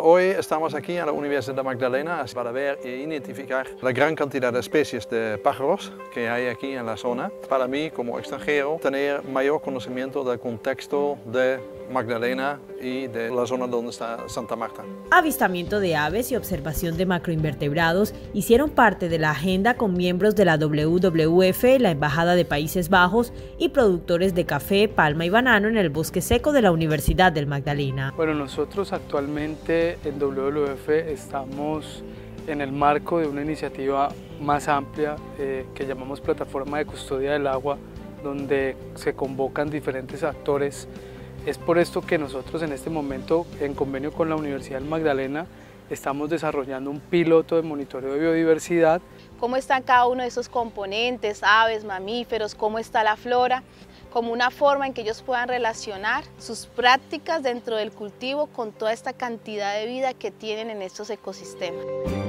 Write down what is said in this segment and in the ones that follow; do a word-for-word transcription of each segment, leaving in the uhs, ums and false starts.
Hoy estamos aquí en la Universidad de Magdalena para ver e identificar la gran cantidad de especies de pájaros que hay aquí en la zona. Para mí, como extranjero, tener mayor conocimiento del contexto de Magdalena y de la zona donde está Santa Marta. Avistamiento de aves y observación de macroinvertebrados hicieron parte de la agenda con miembros de la W W F, la Embajada de Países Bajos y productores de café, palma y banano en el bosque seco de la Universidad del Magdalena. Bueno, nosotros actualmente en W W F estamos en el marco de una iniciativa más amplia eh, que llamamos Plataforma de Custodia del Agua, donde se convocan diferentes actores. Es por esto que nosotros en este momento, en convenio con la Universidad del Magdalena, estamos desarrollando un piloto de monitoreo de biodiversidad. Cómo están cada uno de esos componentes, aves, mamíferos, cómo está la flora, como una forma en que ellos puedan relacionar sus prácticas dentro del cultivo con toda esta cantidad de vida que tienen en estos ecosistemas.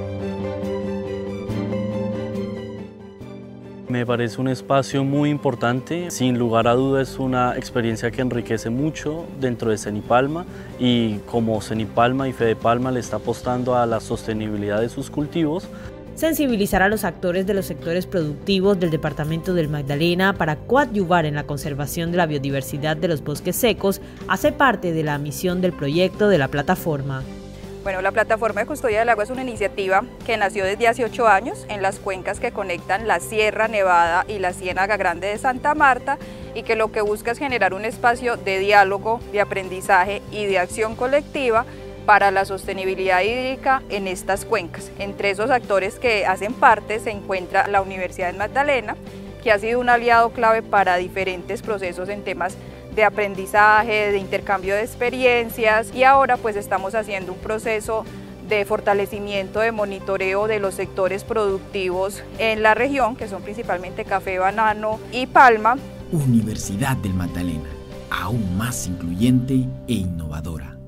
Me parece un espacio muy importante, sin lugar a dudas es una experiencia que enriquece mucho dentro de Cenipalma y como Cenipalma y Fedepalma le está apostando a la sostenibilidad de sus cultivos. Sensibilizar a los actores de los sectores productivos del departamento del Magdalena para coadyuvar en la conservación de la biodiversidad de los bosques secos hace parte de la misión del proyecto de la plataforma. Bueno, la Plataforma de Custodia del Agua es una iniciativa que nació desde hace ocho años en las cuencas que conectan la Sierra Nevada y la Ciénaga Grande de Santa Marta y que lo que busca es generar un espacio de diálogo, de aprendizaje y de acción colectiva para la sostenibilidad hídrica en estas cuencas. Entre esos actores que hacen parte se encuentra la Universidad de Magdalena, que ha sido un aliado clave para diferentes procesos en temas de aprendizaje, de intercambio de experiencias y ahora pues estamos haciendo un proceso de fortalecimiento de monitoreo de los sectores productivos en la región, que son principalmente café, banano y palma. Universidad del Magdalena, aún más incluyente e innovadora.